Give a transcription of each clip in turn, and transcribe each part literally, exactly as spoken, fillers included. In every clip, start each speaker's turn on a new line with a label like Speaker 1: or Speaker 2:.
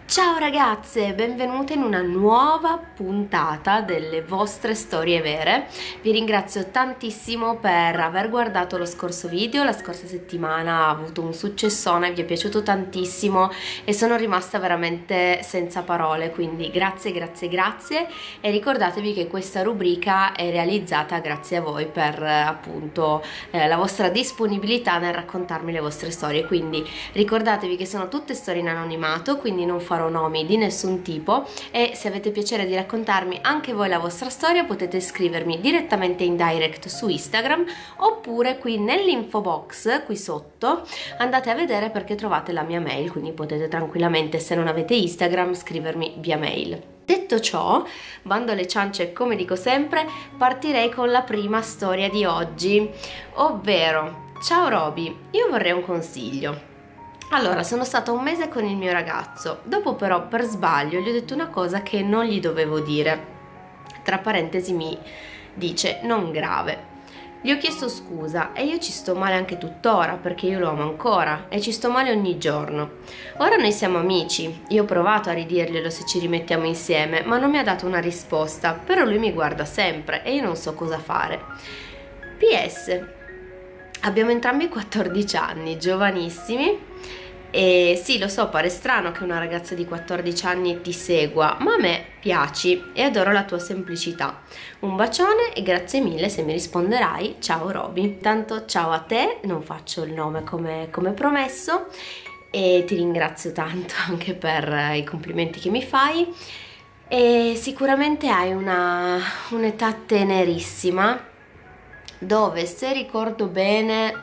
Speaker 1: Ciao ragazze, benvenute in una nuova puntata delle vostre storie vere. Vi ringrazio tantissimo per aver guardato lo scorso video. La scorsa settimana ha avuto un successone, vi è piaciuto tantissimo e sono rimasta veramente senza parole, quindi grazie, grazie, grazie. E ricordatevi che questa rubrica è realizzata grazie a voi per appunto eh, la vostra disponibilità nel raccontarmi le vostre storie. Quindi ricordatevi che sono tutte storie in anonimato, quindi non farò nomi di nessun tipo, e se avete piacere di raccontarmi anche voi la vostra storia potete scrivermi direttamente in direct su Instagram, oppure qui nell'info box qui sotto andate a vedere perché trovate la mia mail, quindi potete tranquillamente, se non avete Instagram, scrivermi via mail. Detto ciò, bando alle ciance, come dico sempre, partirei con la prima storia di oggi, ovvero: ciao Roby, io vorrei un consiglio. Allora, sono stata un mese con il mio ragazzo, dopo però per sbaglio gli ho detto una cosa che non gli dovevo dire. Tra parentesi mi dice non grave. Gli ho chiesto scusa e io ci sto male anche tuttora perché io lo amo ancora e ci sto male ogni giorno. Ora noi siamo amici, io ho provato a ridirglielo se ci rimettiamo insieme, ma non mi ha dato una risposta, però lui mi guarda sempre e io non so cosa fare. P S Abbiamo entrambi quattordici anni, giovanissimi, e sì, lo so, pare strano che una ragazza di quattordici anni ti segua, ma a me piaci e adoro la tua semplicità. Un bacione e grazie mille se mi risponderai. Ciao Roby. Tanto ciao a te, non faccio il nome come, come promesso, e ti ringrazio tanto anche per i complimenti che mi fai. E sicuramente hai una un'età tenerissima, dove se ricordo bene,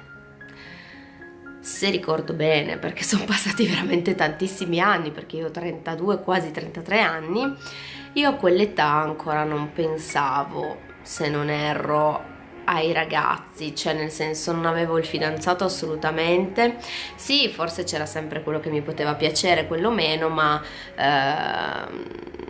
Speaker 1: se ricordo bene, perché sono passati veramente tantissimi anni, perché io ho trentadue, quasi trentatré anni, io a quell'età ancora non pensavo, se non erro, ai ragazzi, cioè nel senso non avevo il fidanzato assolutamente. Sì, forse c'era sempre quello che mi poteva piacere, quello meno, ma ehm,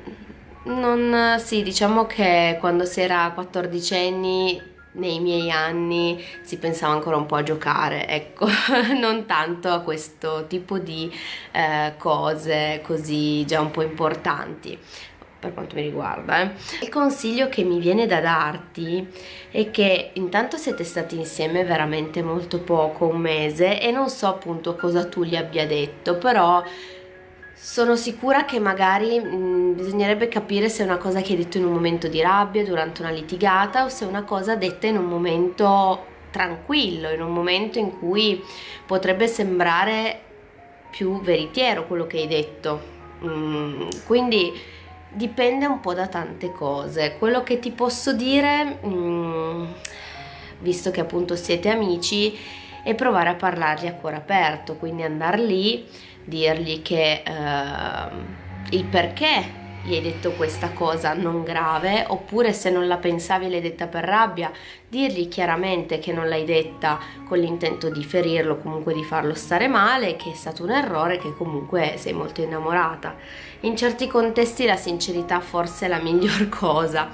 Speaker 1: non, sì, diciamo che quando si era quattordicenni, nei miei anni, si pensava ancora un po' a giocare, ecco, non tanto a questo tipo di eh, cose così già un po' importanti per quanto mi riguarda. eh. Il consiglio che mi viene da darti è che intanto siete stati insieme veramente molto poco, un mese, e non so appunto cosa tu gli abbia detto, però sono sicura che magari mh, bisognerebbe capire se è una cosa che hai detto in un momento di rabbia, durante una litigata, o se è una cosa detta in un momento tranquillo, in un momento in cui potrebbe sembrare più veritiero quello che hai detto. Mm, quindi dipende un po' da tante cose. Quello che ti posso dire, mm, visto che appunto siete amici, è provare a parlargli a cuore aperto, quindi andare lì, dirgli che eh, il perché gli hai detto questa cosa non grave, oppure se non la pensavi e l'hai detta per rabbia, dirgli chiaramente che non l'hai detta con l'intento di ferirlo, comunque di farlo stare male, che è stato un errore, che comunque sei molto innamorata. In certi contesti la sincerità forse è la miglior cosa,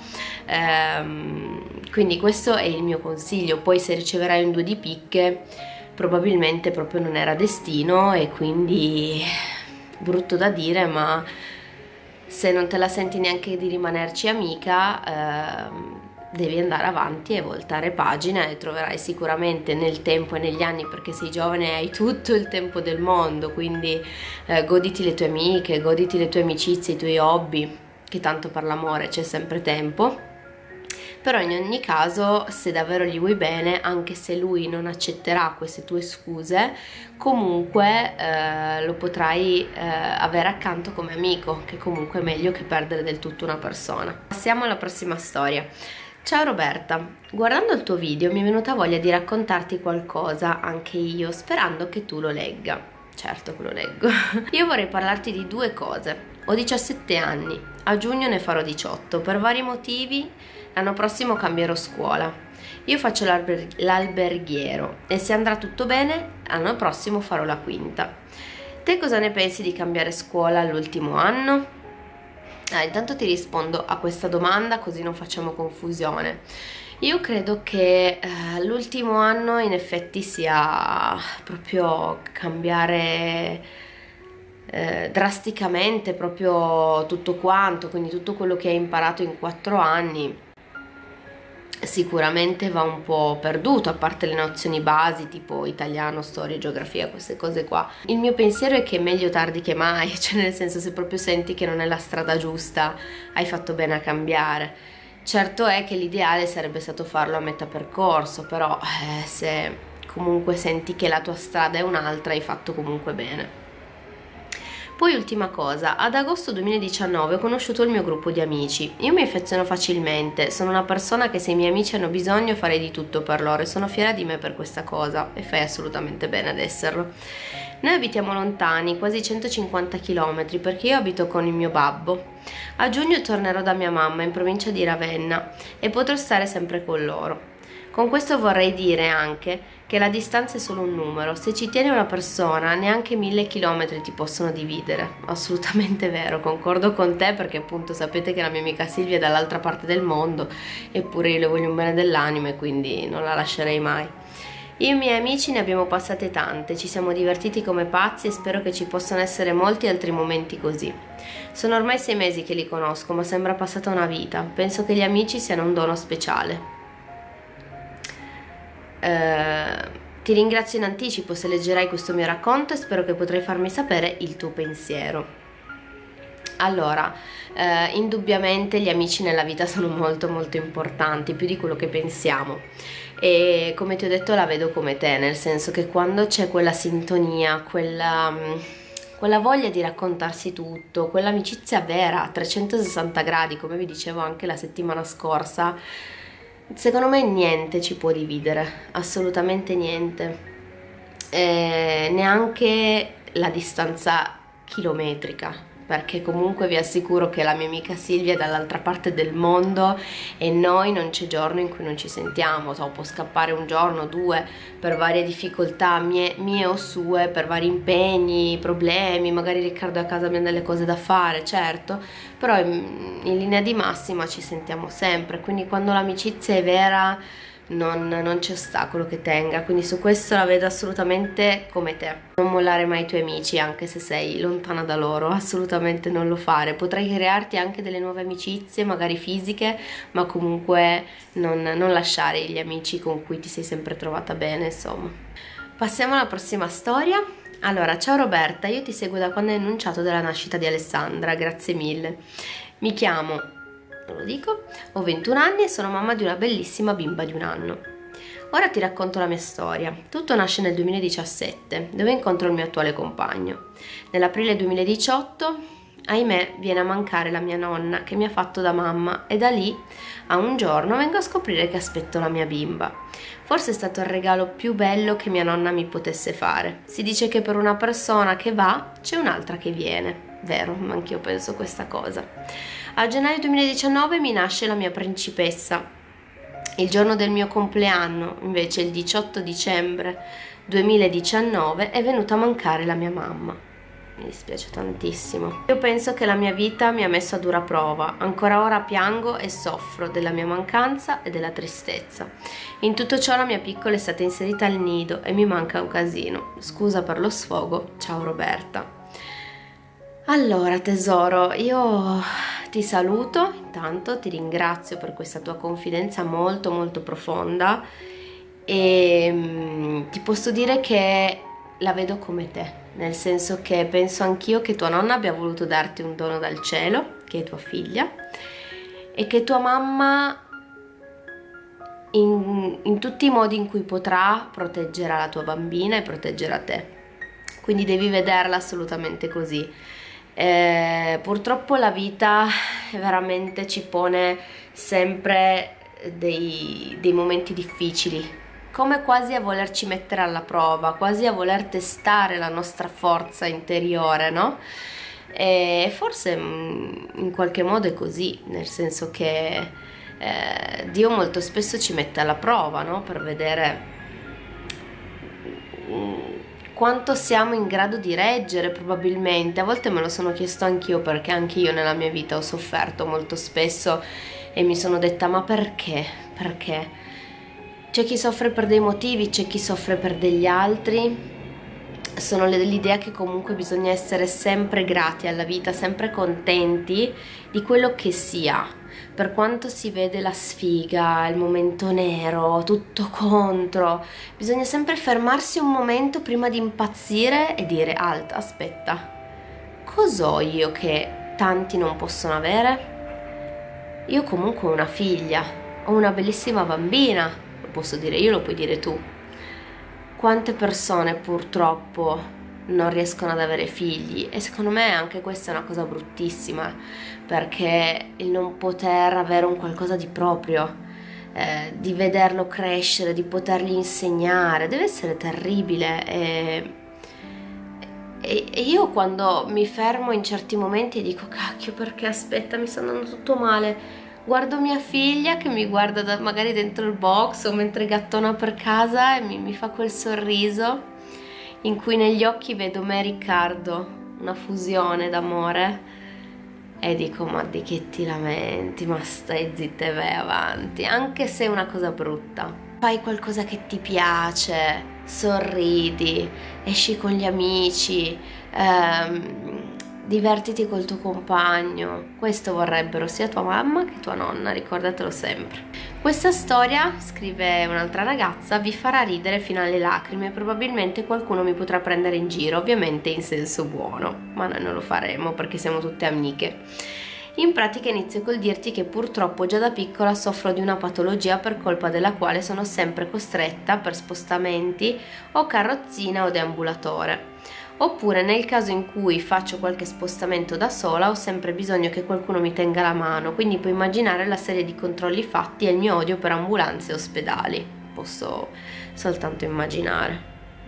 Speaker 1: ehm, quindi questo è il mio consiglio. Poi se riceverai un due di picche probabilmente proprio non era destino, e quindi brutto da dire, ma se non te la senti neanche di rimanerci amica, ehm, devi andare avanti e voltare pagina, e troverai sicuramente nel tempo e negli anni, perché sei giovane e hai tutto il tempo del mondo, quindi eh, goditi le tue amiche, goditi le tue amicizie, i tuoi hobby, che tanto per l'amore c'è sempre tempo. Però in ogni caso, se davvero gli vuoi bene, anche se lui non accetterà queste tue scuse, comunque eh, lo potrai eh, avere accanto come amico, che comunque è meglio che perdere del tutto una persona. Passiamo alla prossima storia. Ciao Roberta, guardando il tuo video mi è venuta voglia di raccontarti qualcosa anche io, sperando che tu lo legga. Certo che lo leggo. Io vorrei parlarti di due cose. Ho diciassette anni, a giugno ne farò diciotto, per vari motivi. L'anno prossimo cambierò scuola. Io faccio l'alberghiero e se andrà tutto bene, l'anno prossimo farò la quinta. Te cosa ne pensi di cambiare scuola all'ultimo anno? Ah, intanto ti rispondo a questa domanda così non facciamo confusione. Io credo che eh, l'ultimo anno in effetti sia proprio cambiare eh, drasticamente proprio tutto quanto, quindi tutto quello che hai imparato in quattro anni sicuramente va un po' perduto, a parte le nozioni basi tipo italiano, storia, geografia, queste cose qua. Il mio pensiero è che meglio tardi che mai, cioè nel senso, se proprio senti che non è la strada giusta, hai fatto bene a cambiare. Certo è che l'ideale sarebbe stato farlo a metà percorso, però eh, se comunque senti che la tua strada è un'altra, hai fatto comunque bene. Poi ultima cosa, ad agosto duemiladiciannove ho conosciuto il mio gruppo di amici. Io mi affeziono facilmente, sono una persona che se i miei amici hanno bisogno farei di tutto per loro e sono fiera di me per questa cosa e fai assolutamente bene ad esserlo. Noi abitiamo lontani, quasi centocinquanta chilometri, perché io abito con il mio babbo. A giugno tornerò da mia mamma in provincia di Ravenna e potrò stare sempre con loro. Con questo vorrei dire anche che la distanza è solo un numero, se ci tiene una persona neanche mille chilometri ti possono dividere. Assolutamente vero, concordo con te, perché appunto sapete che la mia amica Silvia è dall'altra parte del mondo, eppure io le voglio un bene dell'anima e quindi non la lascerei mai. Io e i miei amici ne abbiamo passate tante, ci siamo divertiti come pazzi e spero che ci possano essere molti altri momenti così. Sono ormai sei mesi che li conosco, ma sembra passata una vita. Penso che gli amici siano un dono speciale. Uh, ti ringrazio in anticipo se leggerai questo mio racconto e spero che potrai farmi sapere il tuo pensiero. Allora, uh, indubbiamente gli amici nella vita sono molto molto importanti, più di quello che pensiamo, e come ti ho detto la vedo come te, nel senso che quando c'è quella sintonia, quella, um, quella voglia di raccontarsi tutto, quell'amicizia vera a trecentosessanta gradi, come vi dicevo anche la settimana scorsa, secondo me niente ci può dividere, assolutamente niente, e neanche la distanza chilometrica, perché comunque vi assicuro che la mia amica Silvia è dall'altra parte del mondo e noi non c'è giorno in cui non ci sentiamo. So, può scappare un giorno, due, per varie difficoltà mie, mie o sue, per vari impegni, problemi, magari Riccardo a casa abbiamo delle cose da fare, certo, però in, in linea di massima ci sentiamo sempre, quindi quando l'amicizia è vera non, non c'è ostacolo che tenga, quindi su questo la vedo assolutamente come te. Non mollare mai i tuoi amici anche se sei lontana da loro, assolutamente non lo fare. Potrai crearti anche delle nuove amicizie, magari fisiche, ma comunque non, non lasciare gli amici con cui ti sei sempre trovata bene, insomma. Passiamo alla prossima storia. Allora, ciao Roberta, io ti seguo da quando hai annunciato della nascita di Alessandra, grazie mille. Mi chiamo, non lo dico, ho ventuno anni e sono mamma di una bellissima bimba di un anno. Ora ti racconto la mia storia. Tutto nasce nel duemiladiciassette, dove incontro il mio attuale compagno. Nell'aprile duemiladiciotto, ahimè, viene a mancare la mia nonna che mi ha fatto da mamma e da lì a un giorno vengo a scoprire che aspetto la mia bimba. Forse è stato il regalo più bello che mia nonna mi potesse fare. Si dice che per una persona che va c'è un'altra che viene. Vero, ma anch'io penso questa cosa. A gennaio duemiladiciannove mi nasce la mia principessa. Il giorno del mio compleanno, invece, il diciotto dicembre duemiladiciannove, è venuta a mancare la mia mamma. Mi dispiace tantissimo. Io penso che la mia vita mi ha messo a dura prova. Ancora ora piango e soffro della mia mancanza e della tristezza. In tutto ciò la mia piccola è stata inserita al nido e mi manca un casino. Scusa per lo sfogo. Ciao Roberta. Allora tesoro, io ti saluto, intanto ti ringrazio per questa tua confidenza molto molto profonda e um, ti posso dire che la vedo come te, nel senso che penso anch'io che tua nonna abbia voluto darti un dono dal cielo, che è tua figlia, e che tua mamma in, in tutti i modi in cui potrà proteggerà la tua bambina e proteggerà te, quindi devi vederla assolutamente così. Eh, purtroppo la vita veramente ci pone sempre dei, dei momenti difficili, come quasi a volerci mettere alla prova, quasi a voler testare la nostra forza interiore, no? E forse in qualche modo è così, nel senso che eh, Dio molto spesso ci mette alla prova, no? Per vedere quanto siamo in grado di reggere, probabilmente. A volte me lo sono chiesto anch'io, perché anche io nella mia vita ho sofferto molto spesso e mi sono detta ma perché? Perché? C'è chi soffre per dei motivi, c'è chi soffre per degli altri sono l'idea che comunque bisogna essere sempre grati alla vita, sempre contenti di quello che sia, per quanto si vede la sfiga, il momento nero, tutto contro, bisogna sempre fermarsi un momento prima di impazzire e dire: alta, aspetta, cos'ho io che tanti non possono avere? Io comunque ho una figlia, ho una bellissima bambina, lo posso dire io, lo puoi dire tu. Quante persone purtroppo non riescono ad avere figli, e secondo me anche questa è una cosa bruttissima, perché il non poter avere un qualcosa di proprio, eh, di vederlo crescere, di potergli insegnare, deve essere terribile. E, e, e io quando mi fermo in certi momenti dico: cacchio, perché aspetta, mi sta andando tutto male. Guardo mia figlia che mi guarda da, magari dentro il box o mentre gattona per casa, e mi, mi fa quel sorriso in cui negli occhi vedo me e Riccardo, una fusione d'amore, e dico: ma di che ti lamenti? Ma stai zitta e vai avanti, anche se è una cosa brutta. Fai qualcosa che ti piace, sorridi, esci con gli amici, ehm, divertiti col tuo compagno. Questo vorrebbero sia tua mamma che tua nonna, ricordatelo sempre. Questa storia, scrive un'altra ragazza, vi farà ridere fino alle lacrime. Probabilmente qualcuno mi potrà prendere in giro, ovviamente in senso buono, ma noi non lo faremo perché siamo tutte amiche. In pratica inizio col dirti che purtroppo già da piccola soffro di una patologia per colpa della quale sono sempre costretta per spostamenti o carrozzina o deambulatore. Oppure nel caso in cui faccio qualche spostamento da sola ho sempre bisogno che qualcuno mi tenga la mano, quindi puoi immaginare la serie di controlli fatti e il mio odio per ambulanze e ospedali. Posso soltanto immaginare.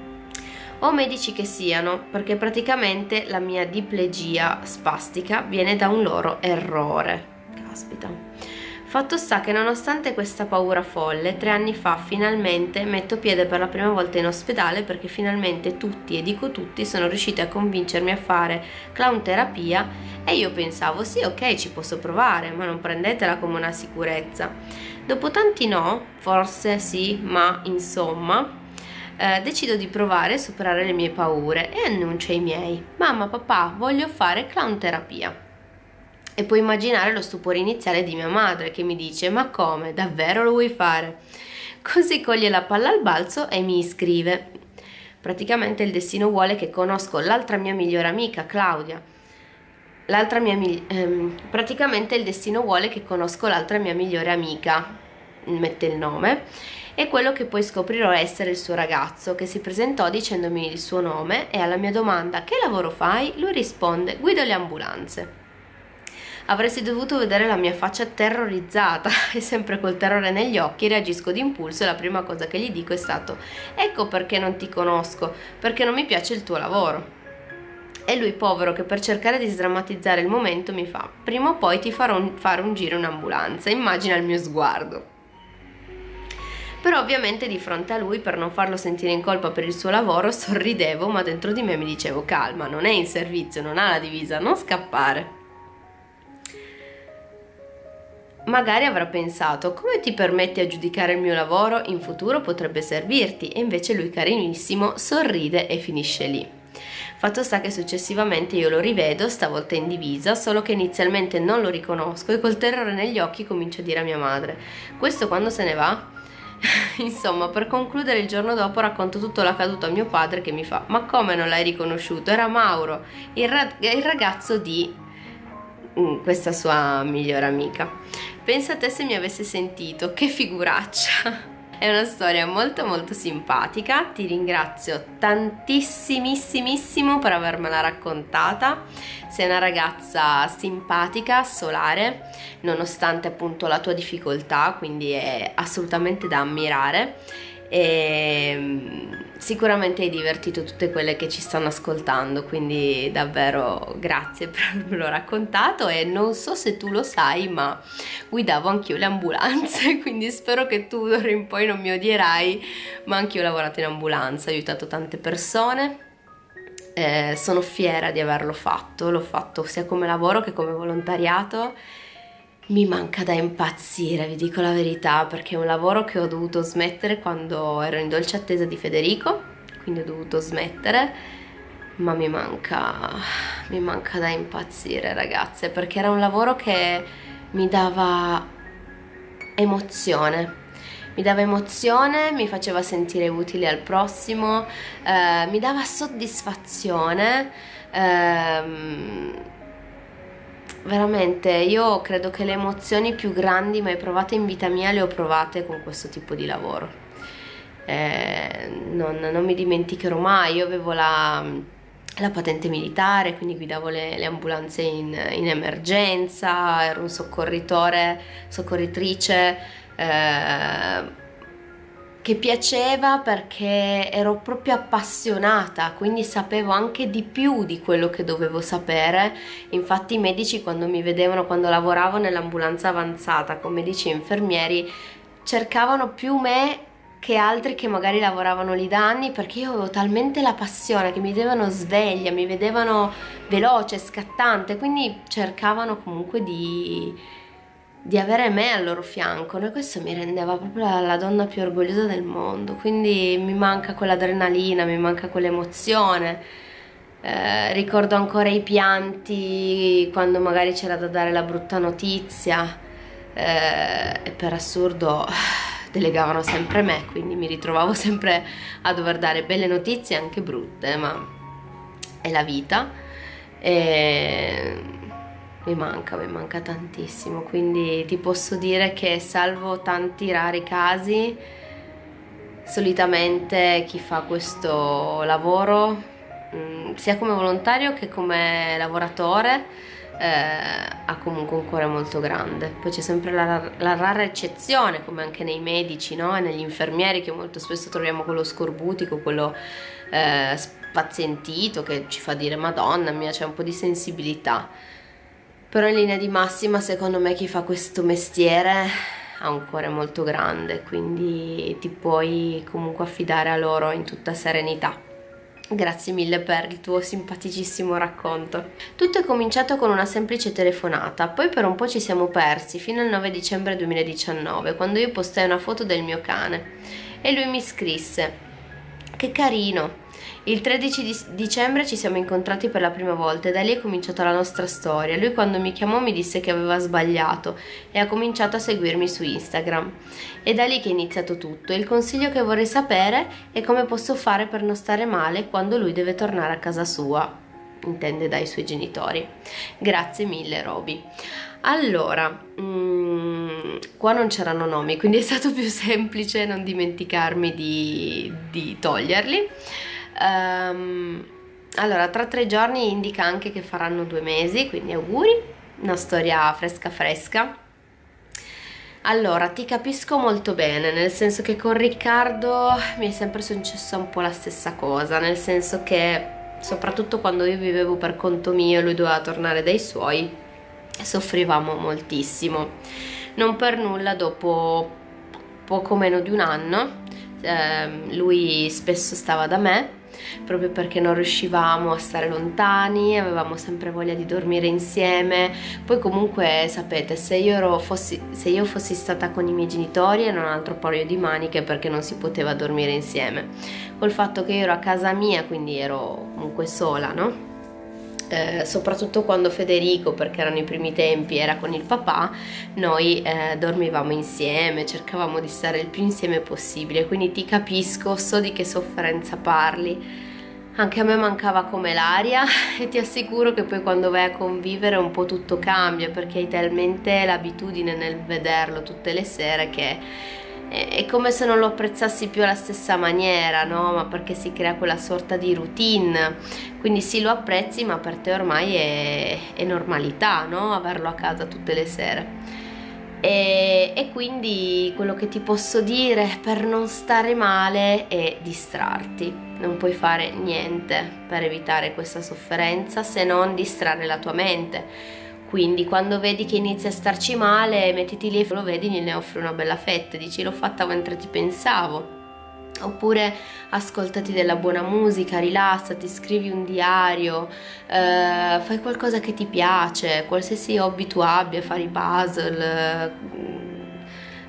Speaker 1: O medici che siano, perché praticamente la mia diplegia spastica viene da un loro errore. Caspita. Fatto sta che nonostante questa paura folle, tre anni fa finalmente metto piede per la prima volta in ospedale, perché finalmente tutti, e dico tutti, sono riusciti a convincermi a fare clown terapia, e io pensavo: sì, ok, ci posso provare, ma non prendetela come una sicurezza. Dopo tanti no, forse sì, ma insomma, eh, decido di provare a superare le mie paure e annuncio ai miei: mamma, papà, voglio fare clown terapia. E puoi immaginare lo stupore iniziale di mia madre, che mi dice: ma come, davvero lo vuoi fare? Così coglie la palla al balzo e mi iscrive. Praticamente il destino vuole che conosco l'altra mia migliore amica, Claudia. L'altra mia ehm, praticamente il destino vuole che conosco l'altra mia migliore amica, mette il nome, e quello che poi scoprirò essere il suo ragazzo, che si presentò dicendomi il suo nome, e alla mia domanda: che lavoro fai? Lui risponde: guido le ambulanze. Avresti dovuto vedere la mia faccia terrorizzata, e sempre col terrore negli occhi reagisco d'impulso, e la prima cosa che gli dico è stato: ecco perché non ti conosco, perché non mi piace il tuo lavoro. E lui, povero, che per cercare di sdrammatizzare il momento mi fa: prima o poi ti farò un, fare un giro in ambulanza. Immagina il mio sguardo. Però ovviamente di fronte a lui, per non farlo sentire in colpa per il suo lavoro, sorridevo, ma dentro di me mi dicevo: calma, non è in servizio, non ha la divisa, non scappare. Magari avrà pensato: come ti permetti a giudicare il mio lavoro? In futuro potrebbe servirti. E invece lui, carinissimo, sorride e finisce lì. Fatto sta che successivamente io lo rivedo, stavolta in divisa, solo che inizialmente non lo riconosco, e col terrore negli occhi comincio a dire a mia madre: questo quando se ne va? Insomma, per concludere, il giorno dopo racconto tutto l'accaduto a mio padre, che mi fa: ma come non l'hai riconosciuto? Era Mauro, il, ra il ragazzo di questa sua migliore amica. Pensa a te se mi avesse sentito, che figuraccia. È una storia molto molto simpatica, ti ringrazio tantissimissimo per avermela raccontata. Sei una ragazza simpatica, solare, nonostante appunto la tua difficoltà, quindi è assolutamente da ammirare. E sicuramente hai divertito tutte quelle che ci stanno ascoltando, quindi davvero grazie per avermelo raccontato. E non so se tu lo sai, ma guidavo anch'io le ambulanze, quindi spero che tu d'ora in poi non mi odierai, ma anch'io ho lavorato in ambulanza, ho aiutato tante persone. Eh, sono fiera di averlo fatto, l'ho fatto sia come lavoro che come volontariato. Mi manca da impazzire, vi dico la verità, perché è un lavoro che ho dovuto smettere quando ero in dolce attesa di Federico, quindi ho dovuto smettere, ma mi manca, mi manca da impazzire, ragazze, perché era un lavoro che mi dava emozione. Mi dava emozione, mi faceva sentire utile al prossimo, eh, mi dava soddisfazione. Ehm, veramente, io credo che le emozioni più grandi mai provate in vita mia le ho provate con questo tipo di lavoro. Eh, non, non mi dimenticherò mai, io avevo la, la patente militare, quindi guidavo le, le ambulanze in, in emergenza, ero un soccorritore, soccorritrice. Eh, che piaceva perché ero proprio appassionata, quindi sapevo anche di più di quello che dovevo sapere. Infatti i medici, quando mi vedevano, quando lavoravo nell'ambulanza avanzata con medici e infermieri, cercavano più me che altri che magari lavoravano lì da anni, perché io avevo talmente la passione che mi vedevano sveglia, mi vedevano veloce, scattante, quindi cercavano comunque di di avere me al loro fianco, e questo mi rendeva proprio la, la donna più orgogliosa del mondo. Quindi mi manca quell'adrenalina, mi manca quell'emozione. Eh, ricordo ancora i pianti quando magari c'era da dare la brutta notizia, eh, e per assurdo delegavano sempre me, quindi mi ritrovavo sempre a dover dare belle notizie, anche brutte, ma è la vita. E mi manca, mi manca tantissimo, quindi ti posso dire che, salvo tanti rari casi, solitamente chi fa questo lavoro, mh, sia come volontario che come lavoratore, eh, ha comunque un cuore molto grande. Poi c'è sempre la, la rara eccezione, come anche nei medici, no? E negli infermieri, che molto spesso troviamo quello scorbutico, quello eh, spazientito, che ci fa dire Madonna mia, c'è un po' di sensibilità. Però in linea di massima, secondo me, chi fa questo mestiere ha un cuore molto grande, quindi ti puoi comunque affidare a loro in tutta serenità. Grazie mille per il tuo simpaticissimo racconto. Tutto è cominciato con una semplice telefonata, poi per un po' ci siamo persi fino al nove dicembre duemiladiciannove, quando io postai una foto del mio cane e lui mi scrisse: "Che carino". Il tredici di dicembre ci siamo incontrati per la prima volta e da lì è cominciata la nostra storia. Lui, quando mi chiamò, mi disse che aveva sbagliato e ha cominciato a seguirmi su Instagram. È da lì che è iniziato tutto. Il consiglio che vorrei sapere è come posso fare per non stare male quando lui deve tornare a casa sua, intende dai suoi genitori. Grazie mille, Roby. Allora, mm, qua non c'erano nomi, quindi è stato più semplice non dimenticarmi di, di toglierli. Um, allora, tra tre giorni indica anche che faranno due mesi, quindi auguri, una storia fresca fresca. Allora, ti capisco molto bene, nel senso che con Riccardo mi è sempre successa un po' la stessa cosa, nel senso che soprattutto quando io vivevo per conto mio e lui doveva tornare dai suoi, soffrivamo moltissimo. Non per nulla, dopo poco meno di un anno, eh, lui spesso stava da me, proprio perché non riuscivamo a stare lontani, avevamo sempre voglia di dormire insieme. Poi comunque sapete, se io, ero, fossi, se io fossi stata con i miei genitori era un altro paio di maniche, perché non si poteva dormire insieme. Col fatto che io ero a casa mia, quindi ero comunque sola, no? Eh, soprattutto quando Federico, perché erano i primi tempi, era con il papà, noi eh, dormivamo insieme, cercavamo di stare il più insieme possibile, quindi ti capisco, so di che sofferenza parli. Anche a me mancava come l'aria e ti assicuro che poi quando vai a convivere un po' tutto cambia, perché hai talmente l'abitudine nel vederlo tutte le sere che è come se non lo apprezzassi più alla stessa maniera, no? Ma perché si crea quella sorta di routine, quindi sì, lo apprezzi, ma per te ormai è, è normalità, no? Averlo a casa tutte le sere. E, e quindi quello che ti posso dire per non stare male è distrarti. Non puoi fare niente per evitare questa sofferenza se non distrarre la tua mente. Quindi quando vedi che inizi a starci male, mettiti lì e lo vedi, gliene offri una bella fetta, dici l'ho fatta mentre ti pensavo. Oppure ascoltati della buona musica, rilassati, scrivi un diario, eh, fai qualcosa che ti piace, qualsiasi hobby tu abbia, fare i puzzle,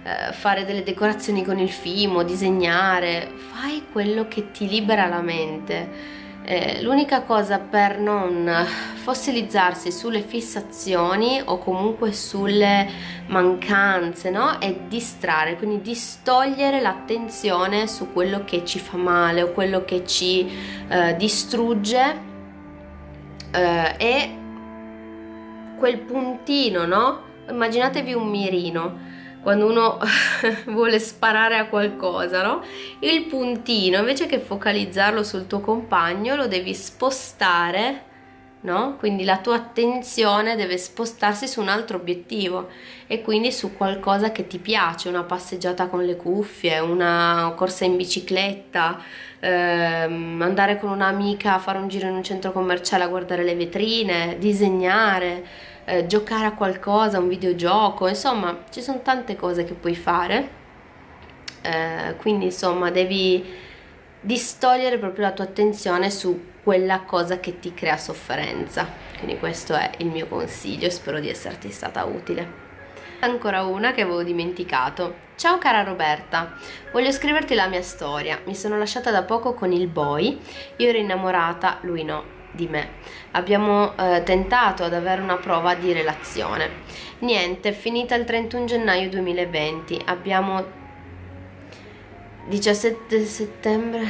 Speaker 1: eh, fare delle decorazioni con il Fimo, disegnare, fai quello che ti libera la mente. Eh, l'unica cosa per non fossilizzarsi sulle fissazioni o comunque sulle mancanze, no? È distrarre, quindi distogliere l'attenzione su quello che ci fa male o quello che ci eh, distrugge, eh, e quel puntino, no? Immaginatevi un mirino. Quando uno vuole sparare a qualcosa, no? Il puntino, invece che focalizzarlo sul tuo compagno, lo devi spostare, no? Quindi la tua attenzione deve spostarsi su un altro obiettivo e quindi su qualcosa che ti piace, una passeggiata con le cuffie, una corsa in bicicletta, ehm, andare con un'amica a fare un giro in un centro commerciale a guardare le vetrine, disegnare, Eh, giocare a qualcosa, un videogioco, insomma ci sono tante cose che puoi fare, eh, quindi insomma devi distogliere proprio la tua attenzione su quella cosa che ti crea sofferenza. Quindi questo è il mio consiglio, spero di esserti stata utile. Ancora una che avevo dimenticato. Ciao cara Roberta, voglio scriverti la mia storia. Mi sono lasciata da poco con il boy, io ero innamorata, lui no di me. Abbiamo eh, tentato ad avere una prova di relazione. Niente, è finita il trentuno gennaio duemilaventi. Abbiamo diciassette settembre.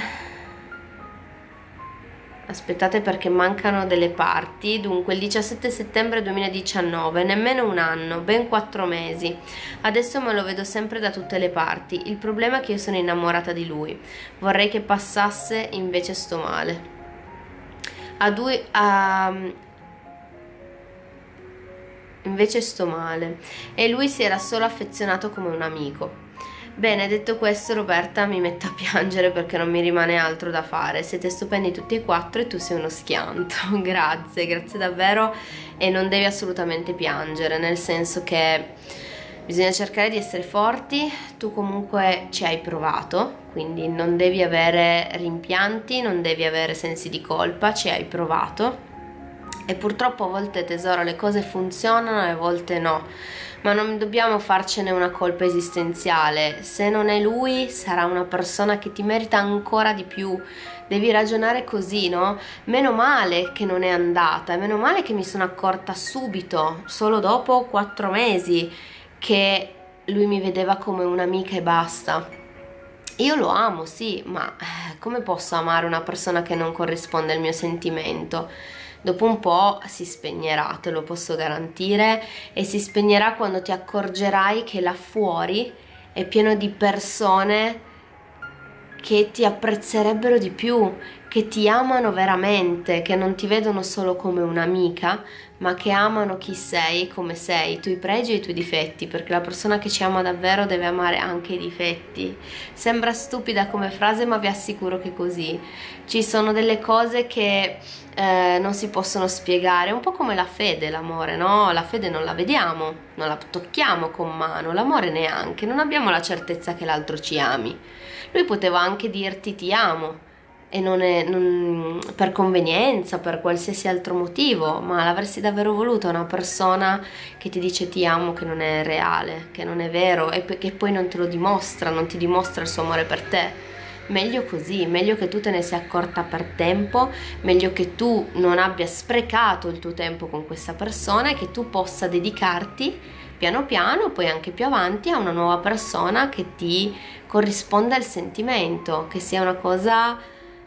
Speaker 1: Aspettate perché mancano delle parti. Dunque il diciassette settembre duemiladiciannove, nemmeno un anno, ben quattro mesi. Adesso me lo vedo sempre da tutte le parti. Il problema è che io sono innamorata di lui. Vorrei che passasse, invece sto male. A due a... invece sto male e lui si era solo affezionato come un amico. Bene, detto questo Roberta, mi metto a piangere perché non mi rimane altro da fare. Siete stupendi tutti e quattro e tu sei uno schianto. Grazie, grazie davvero, e non devi assolutamente piangere, nel senso che bisogna cercare di essere forti. Tu comunque ci hai provato, quindi non devi avere rimpianti, non devi avere sensi di colpa, ci hai provato. E purtroppo a volte, tesoro, le cose funzionano e a volte no, ma non dobbiamo farcene una colpa esistenziale. Se non è lui, sarà una persona che ti merita ancora di più. Devi ragionare così, no? Meno male che non è andata, e meno male che mi sono accorta subito, solo dopo quattro mesi, che lui mi vedeva come un'amica e basta. Io lo amo, sì, ma come posso amare una persona che non corrisponde al mio sentimento? Dopo un po' si spegnerà, te lo posso garantire, e si spegnerà quando ti accorgerai che là fuori è pieno di persone che ti apprezzerebbero di più, che ti amano veramente, che non ti vedono solo come un'amica, ma che amano chi sei, come sei, i tuoi pregi e i tuoi difetti, perché la persona che ci ama davvero deve amare anche i difetti. Sembra stupida come frase, ma vi assicuro che è così. Ci sono delle cose che eh, non si possono spiegare, un po' come la fede, l'amore, no? La fede non la vediamo, non la tocchiamo con mano, l'amore neanche, non abbiamo la certezza che l'altro ci ami. Lui poteva anche dirti ti amo, e non è non, per convenienza, per qualsiasi altro motivo, ma l'avresti davvero voluto una persona che ti dice ti amo, che non è reale, che non è vero, e che poi non te lo dimostra, non ti dimostra il suo amore per te. Meglio così, meglio che tu te ne sia accorta per tempo, meglio che tu non abbia sprecato il tuo tempo con questa persona e che tu possa dedicarti piano piano, poi anche più avanti, a una nuova persona che ti corrisponda al sentimento, che sia una cosa,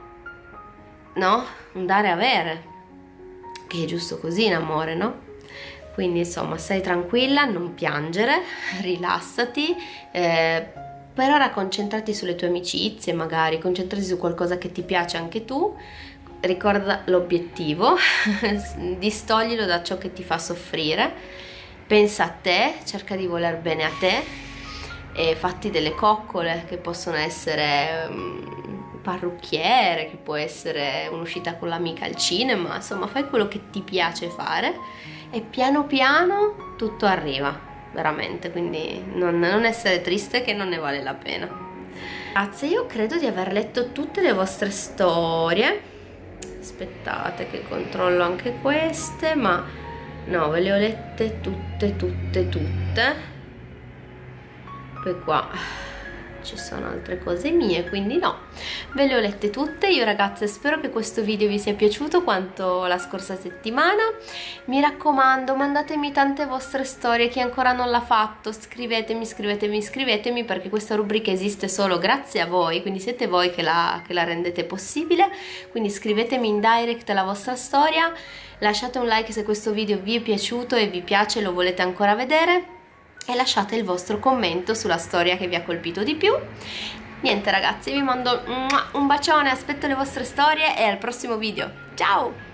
Speaker 1: no? Un dare e avere, che è giusto così in amore, no? Quindi insomma stai tranquilla, non piangere, rilassati, eh, per ora concentrati sulle tue amicizie, magari concentrati su qualcosa che ti piace anche tu, ricorda l'obiettivo, distoglilo da ciò che ti fa soffrire, pensa a te, cerca di voler bene a te e fatti delle coccole che possono essere um, parrucchiere, che può essere un'uscita con l'amica al cinema, insomma fai quello che ti piace fare e piano piano tutto arriva, veramente, quindi non, non essere triste che non ne vale la pena. Grazie, io credo di aver letto tutte le vostre storie, aspettate che controllo anche queste, ma no, ve le ho lette tutte, tutte, tutte. poi qua ci sono altre cose mie, quindi no, ve le ho lette tutte. Io ragazze spero che questo video vi sia piaciuto quanto la scorsa settimana. Mi raccomando, mandatemi tante vostre storie, chi ancora non l'ha fatto scrivetemi, scrivetemi, scrivetemi, perché questa rubrica esiste solo grazie a voi, quindi siete voi che la, che la rendete possibile. Quindi scrivetemi in direct la vostra storia, lasciate un like se questo video vi è piaciuto e vi piace, lo volete ancora vedere, e lasciate il vostro commento sulla storia che vi ha colpito di più. Niente ragazzi, vi mando un bacione, aspetto le vostre storie e al prossimo video. Ciao!